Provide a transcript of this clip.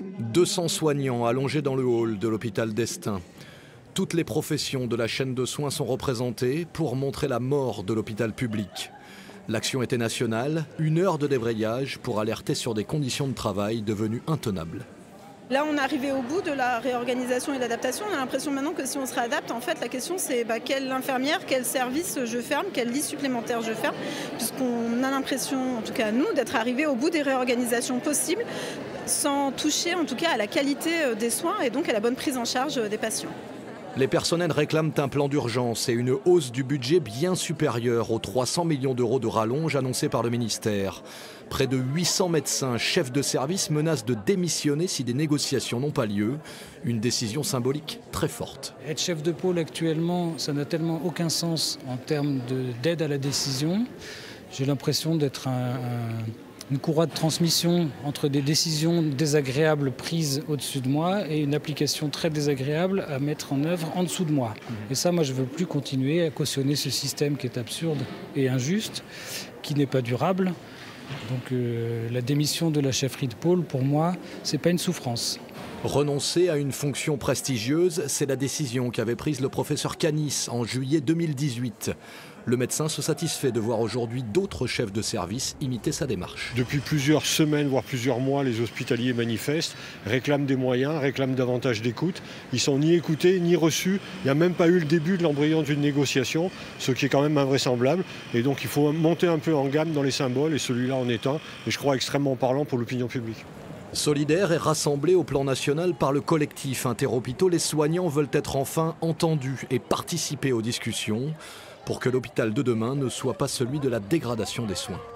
200 soignants allongés dans le hall de l'hôpital d'Estaing. Toutes les professions de la chaîne de soins sont représentées pour montrer la mort de l'hôpital public. L'action était nationale, 1 heure de débrayage pour alerter sur des conditions de travail devenues intenables. Là, on est arrivé au bout de la réorganisation et de l'adaptation. On a l'impression maintenant que si on se réadapte, en fait, la question c'est quelle infirmière, quel service je ferme, quel lit supplémentaire je ferme, puisqu'on a l'impression, en tout cas nous, d'être arrivé au bout des réorganisations possibles, sans toucher en tout cas à la qualité des soins et donc à la bonne prise en charge des patients. Les personnels réclament un plan d'urgence et une hausse du budget bien supérieure aux 300 millions d'euros de rallonge annoncés par le ministère. Près de 800 médecins, chefs de service menacent de démissionner si des négociations n'ont pas lieu. Une décision symbolique très forte. Être chef de pôle actuellement, ça n'a tellement aucun sens en termes d'aide à la décision. J'ai l'impression d'être une courroie de transmission entre des décisions désagréables prises au-dessus de moi et une application très désagréable à mettre en œuvre en dessous de moi. Et ça, moi, je ne veux plus continuer à cautionner ce système qui est absurde et injuste, qui n'est pas durable. Donc la démission de la chefferie de pôle, pour moi, ce n'est pas une souffrance. Renoncer à une fonction prestigieuse, c'est la décision qu'avait prise le professeur Canis en juillet 2018. Le médecin se satisfait de voir aujourd'hui d'autres chefs de service imiter sa démarche. Depuis plusieurs semaines, voire plusieurs mois, les hospitaliers manifestent, réclament des moyens, réclament davantage d'écoute. Ils ne sont ni écoutés, ni reçus. Il n'y a même pas eu le début de l'embryon d'une négociation, ce qui est quand même invraisemblable. Et donc il faut monter un peu en gamme dans les symboles, et celui-là en est un, et je crois extrêmement parlant pour l'opinion publique. Solidaires et rassemblés au plan national par le collectif Interhôpitaux, les soignants veulent être enfin entendus et participer aux discussions pour que l'hôpital de demain ne soit pas celui de la dégradation des soins.